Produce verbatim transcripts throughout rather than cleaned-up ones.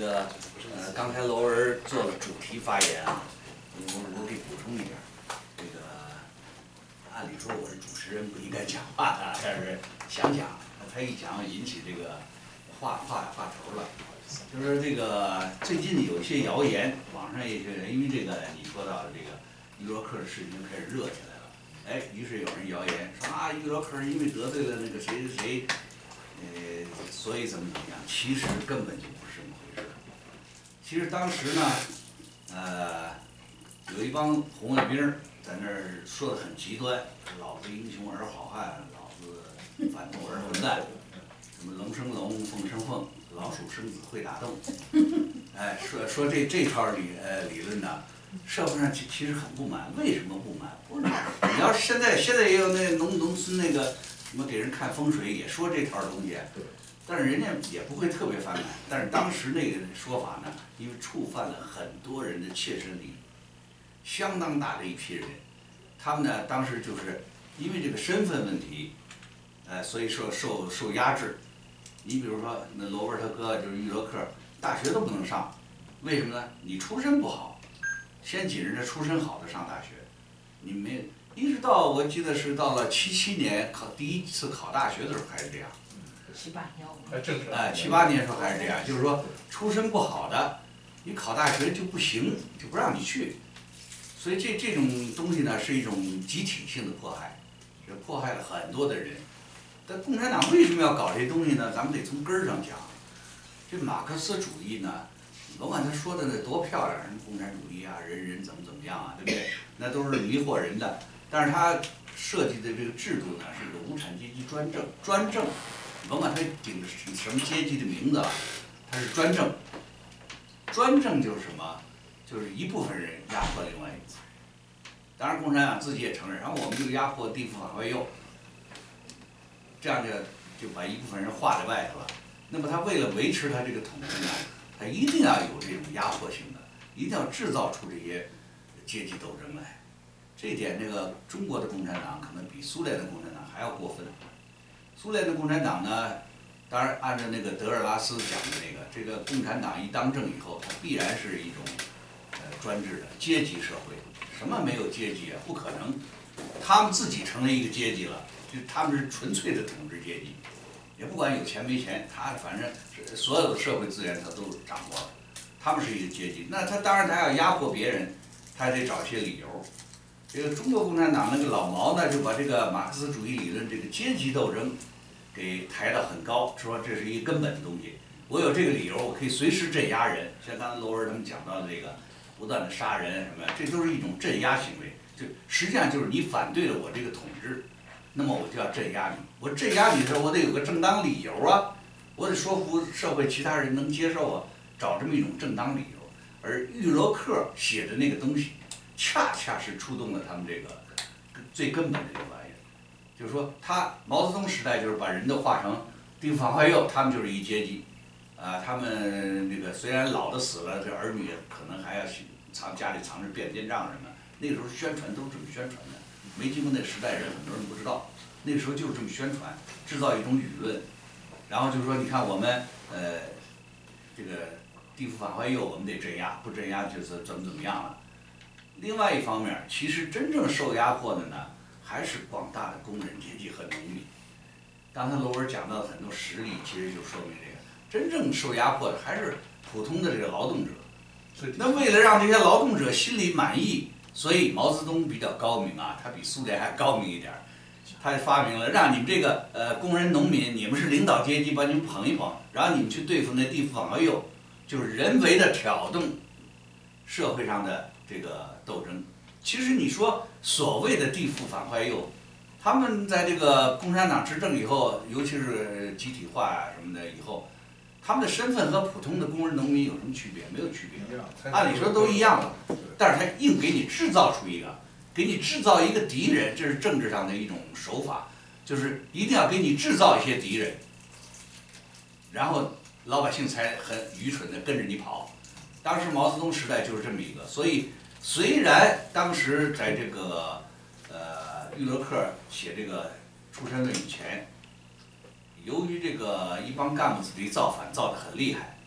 个呃，刚才罗文做了主题发言啊，我我给补充一点，这个按理说我是主持人不应该讲话的，但是想讲，他一讲引起这个话话话头了，就是这个最近有一些谣言，网上也是因为这个你说到的这个于罗克的事情开始热起来了，哎，于是有人谣言说啊，于罗克因为得罪了那个谁谁谁。呃，所以怎么怎么样？其实根本就不是这么回事。其实当时呢，呃，有一帮红卫兵在那儿说的很极端，老子英雄儿好汉，老子反动儿混蛋，什么龙生龙，凤生凤，老鼠生子会打洞。哎，说说这这套理呃理论呢，社会上其其实很不满。为什么不满？不是你要现在现在也有那农农村那个。什么给人看风水也说这套东西，但是人家也不会特别反感。但是当时那个说法呢，因为触犯了很多人的切身利益，相当大的一批人，他们呢当时就是因为这个身份问题，呃，所以说受受压制。你比如说那罗文他哥就是于罗克，大学都不能上，为什么呢？你出身不好，先紧着出身好的上大学，你没。一直到我记得是到了七七年考第一次考大学的时候还是这样， 七八年， 哎，七八年的时候还是这样，就是说出身不好的，你考大学就不行，就不让你去，所以这这种东西呢是一种集体性的迫害，是迫害了很多的人。但共产党为什么要搞这东西呢？咱们得从根儿上讲。这马克思主义呢，甭管他说的那多漂亮，什么共产主义啊，人人怎么怎么样啊，对不对？那都是迷惑人的。但是他设计的这个制度呢，是个无产阶级专政，专政，甭管他顶着什么阶级的名字啊，它是专政。专政就是什么？就是一部分人压迫另外一部分人。当然，共产党自己也承认，然后我们就压迫地富反坏右，这样就就把一部分人划在外头了。那么他为了维持他这个统治呢，他一定要有这种压迫性的，一定要制造出这些阶级斗争来。这一点，这个中国的共产党可能比苏联的共产党还要过分。苏联的共产党呢，当然按照那个德尔拉斯讲的那个，这个共产党一当政以后，它必然是一种呃专制的阶级社会。什么没有阶级啊？不可能，他们自己成了一个阶级了，就他们是纯粹的统治阶级，也不管有钱没钱，他反正所有的社会资源他都掌握了，他们是一个阶级。那他当然他要压迫别人，他得找些理由。这个中国共产党那个老毛呢，就把这个马克思主义理论这个阶级斗争给抬到很高，说这是一个根本的东西。我有这个理由，我可以随时镇压人。像刚才罗文他们讲到的这个，不断的杀人什么呀，这都是一种镇压行为。就实际上就是你反对了我这个统治，那么我就要镇压你。我镇压你的时候，我得有个正当理由啊，我得说服社会其他人能接受啊，找这么一种正当理由。而于罗克写的那个东西，恰恰是触动了他们这个最根本的这个玩意儿，就是说他毛泽东时代就是把人都划成地富反坏右，他们就是一阶级，啊，他们这个虽然老的死了，这儿女可能还要藏家里藏着变电账什么，那个时候宣传都是这么宣传的，没经过那个时代人很多人不知道，那个时候就是这么宣传，制造一种舆论，然后就是说你看我们呃这个地富反坏右我们得镇压，不镇压就是怎么怎么样了。另外一方面，其实真正受压迫的呢，还是广大的工人阶级和农民。刚才罗文讲到的很多实例，其实就说明这个，真正受压迫的还是普通的这个劳动者。那为了让这些劳动者心里满意，所以毛泽东比较高明啊，他比苏联还高明一点，他发明了让你们这个呃工人农民，你们是领导阶级，把你们捧一捧，然后你们去对付那地富反坏右，就是人为的挑动社会上的这个斗争。其实你说所谓的地富反坏右，他们在这个共产党执政以后，尤其是集体化啊什么的以后，他们的身份和普通的工人农民有什么区别？没有区别，按理说都一样了。但是他硬给你制造出一个，给你制造一个敌人，这是政治上的一种手法，就是一定要给你制造一些敌人，然后老百姓才很愚蠢的跟着你跑。当时毛泽东时代就是这么一个，所以虽然当时在这个呃于罗克写这个《出身论》以前，由于这个一帮干部子弟造反造得很厉害，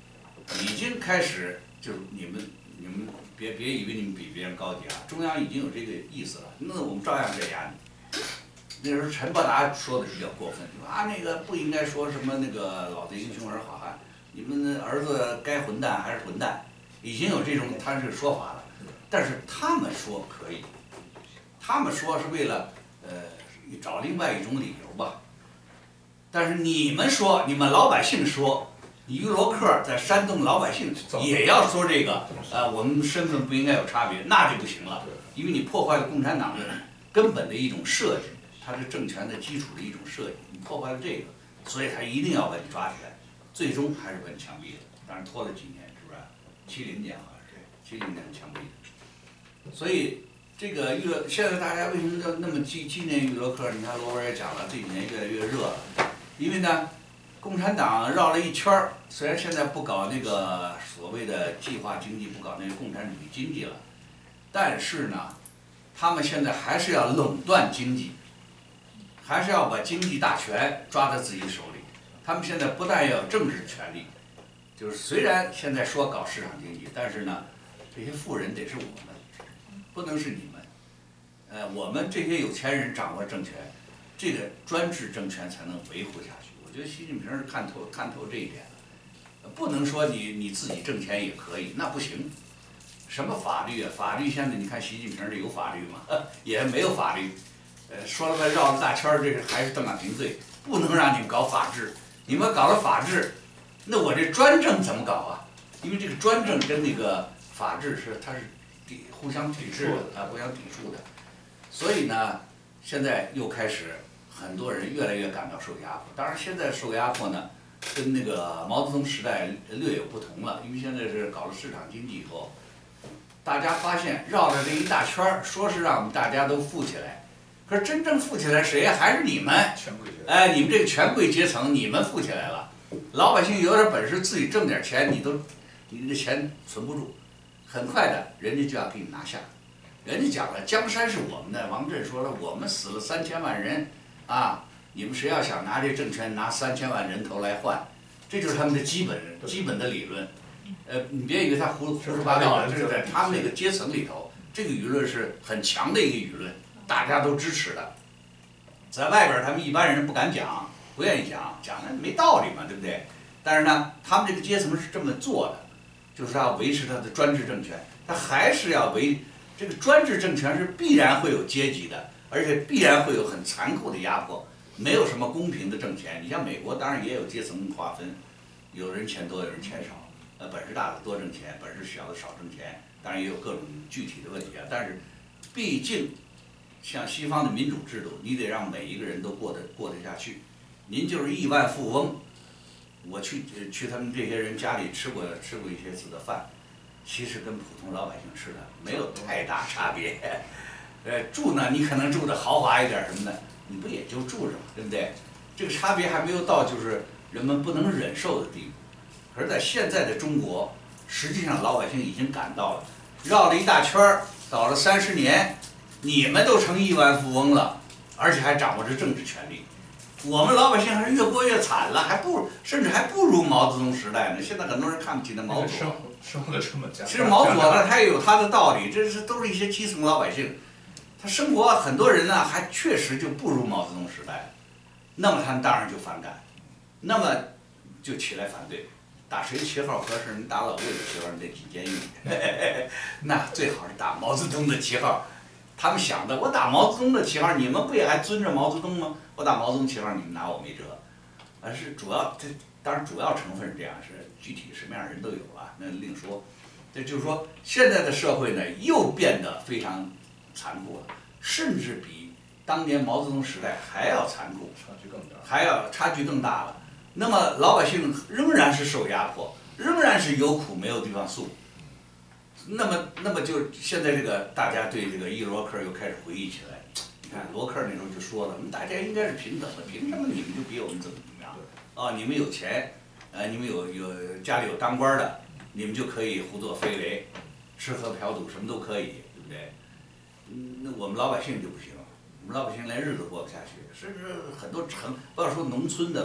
已经开始就是你们你们别别以为你们比别人高级啊，中央已经有这个意思了，那我们照样镇压你。那时候陈伯达说的是比较过分，说啊那个不应该说什么那个老子英雄儿好汉，你们的儿子该混蛋还是混蛋，已经有这种他这个说法了。但是他们说可以，他们说是为了呃找另外一种理由吧。但是你们说，你们老百姓说，于罗克在煽动老百姓也要说这个，呃，我们身份不应该有差别，那就不行了，因为你破坏了共产党的根本的一种设计，它是政权的基础的一种设计，你破坏了这个，所以他一定要把你抓起来，最终还是把你枪毙的，当然拖了几年，是不是？七零年好像是，七零年枪毙的，所以。这个娱乐现在大家为什么要那么纪纪念娱乐课？你看罗文也讲了，这几年越来越热了，因为呢，共产党绕了一圈儿，虽然现在不搞那个所谓的计划经济，不搞那个共产主义经济了，但是呢，他们现在还是要垄断经济，还是要把经济大权抓在自己手里。他们现在不但要有政治权利，就是虽然现在说搞市场经济，但是呢，这些富人得是我们。不能是你们，呃，我们这些有钱人掌握政权，这个专制政权才能维护下去。我觉得习近平是看透看透这一点的，不能说你你自己挣钱也可以，那不行。什么法律啊？法律现在你看习近平这有法律吗？也没有法律。呃，说了个绕了大圈儿，这是还是邓小平罪，不能让你们搞法治。你们搞了法治，那我这专政怎么搞啊？因为这个专政跟那个法治是它是。抵互相抵制的啊，互相抵触的，所以呢，现在又开始很多人越来越感到受压迫。当然，现在受压迫呢，跟那个毛泽东时代略有不同了，因为现在是搞了市场经济以后，大家发现绕了这一大圈儿，说是让我们大家都富起来，可是真正富起来谁呀？还是你们，哎，你们这个权贵阶层，你们富起来了，老百姓有点本事，自己挣点钱，你都，你的钱存不住。很快的，人家就要给你拿下。人家讲了，江山是我们的。王震说了，我们死了三千万人，啊，你们谁要想拿这政权，拿三千万人头来换，这就是他们的基本基本的理论。呃，你别以为他胡胡说八道了，这是在他们那个阶层里头，这个舆论是很强的一个舆论，大家都支持的。在外边，他们一般人不敢讲，不愿意讲，讲的没道理嘛，对不对？但是呢，他们这个阶层是这么做的。就是要维持他的专制政权，他还是要维这个专制政权是必然会有阶级的，而且必然会有很残酷的压迫，没有什么公平的挣钱。你像美国，当然也有阶层划分，有人钱多，有人钱少，呃，本事大的多挣钱，本事小的少挣钱，当然也有各种具体的问题啊。但是，毕竟像西方的民主制度，你得让每一个人都过得过得下去。您就是亿万富翁。我去去他们这些人家里吃过吃过一些次的饭，其实跟普通老百姓吃的没有太大差别。呃，住呢，你可能住的豪华一点什么的，你不也就住着嘛，对不对？这个差别还没有到就是人们不能忍受的地步。可是，在现在的中国，实际上老百姓已经感到了，绕了一大圈儿，搞了三十年，你们都成亿万富翁了，而且还掌握着政治权力。我们老百姓还是越过越惨了，还不如甚至还不如毛泽东时代呢。现在很多人看不起那毛左， 生活的成本加。 其实毛左呢，他也有他的道理，这是都是一些基层老百姓，他生活很多人呢还确实就不如毛泽东时代，那么他们当然就反感，那么就起来反对，打谁旗号合适？你打老魏的旗号，你得进监狱，那最好是打毛泽东的旗号。他们想的，我打毛泽东的旗号，你们不也还遵着毛泽东吗？我打毛泽东旗号，你们拿我没辙。而是主要，这当然主要成分是这样，是具体什么样的人都有啊，那另说。这就是说，现在的社会呢，又变得非常残酷了，甚至比当年毛泽东时代还要残酷， 差距更大， 还要差距更大了。那么老百姓仍然是受压迫，仍然是有苦没有地方诉。那么，那么就现在这个大家对这个伊罗克又开始回忆起来。你看罗克那时候就说了，我们大家应该是平等的，凭什么你们就比我们怎么怎么样？啊，你们有钱，呃，你们有有家里有当官的，你们就可以胡作非为，吃喝嫖赌什么都可以，对不对？嗯，那我们老百姓就不行了，我们老百姓连日子过不下去，甚至很多城不要说农村的了，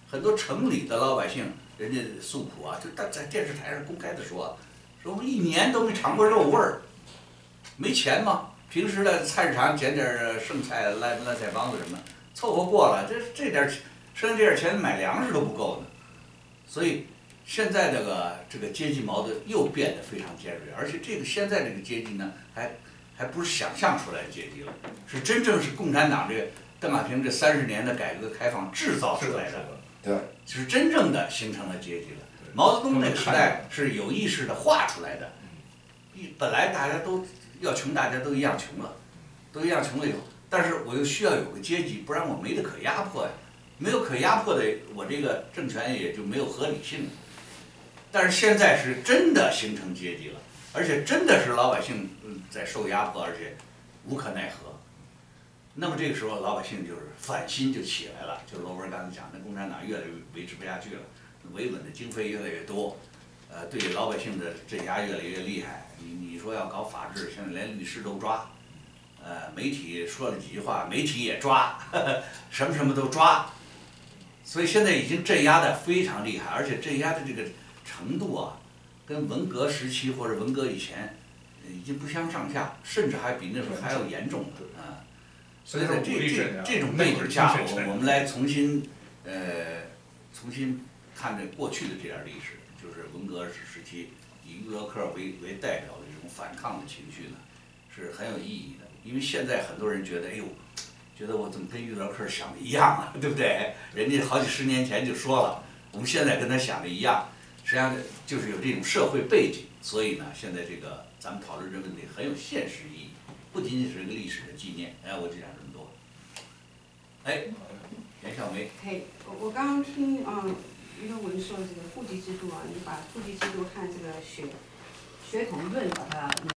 很多城里的老百姓，人家诉苦啊，就在在电视台上公开的说，说我们一年都没尝过肉味儿，没钱嘛。平时呢，菜市场捡点剩菜、烂烂菜帮子什么，凑合过了。这这点剩下这点钱买粮食都不够呢。所以现在这个这个阶级矛盾又变得非常尖锐，而且这个现在这个阶级呢，还还不是想象出来的阶级了，是真正是共产党这个邓小平这三十年的改革开放制造出来的。 对， 是真正的形成了阶级了。毛泽东那个时代是有意识的画出来的，一本来大家都要穷，大家都一样穷了，都一样穷了以后，但是我又需要有个阶级，不然我没得可压迫呀，没有可压迫的，我这个政权也就没有合理性了。但是现在是真的形成阶级了，而且真的是老百姓在受压迫，而且无可奈何。那么这个时候，老百姓就是反心就起来了，就罗文刚才讲的，共产党越来越维持不下去了，维稳的经费越来越多，呃，对老百姓的镇压越来越厉害。你你说要搞法治，现在连律师都抓，呃，媒体说了几句话，媒体也抓，呵呵，什么什么都抓，所以现在已经镇压的非常厉害，而且镇压的这个程度啊，跟文革时期或者文革以前，已经不相上下，甚至还比那时候还要严重的啊。所以在这这这种背景下，我我们来重新呃重新看这过去的这点历史，就是文革时期以裕德克为为代表的这种反抗的情绪呢，是很有意义的。因为现在很多人觉得，哎呦，觉得我怎么跟裕德克想的一样啊，对不对？人家好几十年前就说了，我们现在跟他想的一样，实际上就是有这种社会背景，所以呢，现在这个咱们讨论这个问题很有现实意义。不仅仅是一个历史的纪念，哎，我就讲这么多。哎，袁小梅。 嘿，我我刚刚听嗯于德文说这个户籍制度啊，你把户籍制度和这个血血统论把它。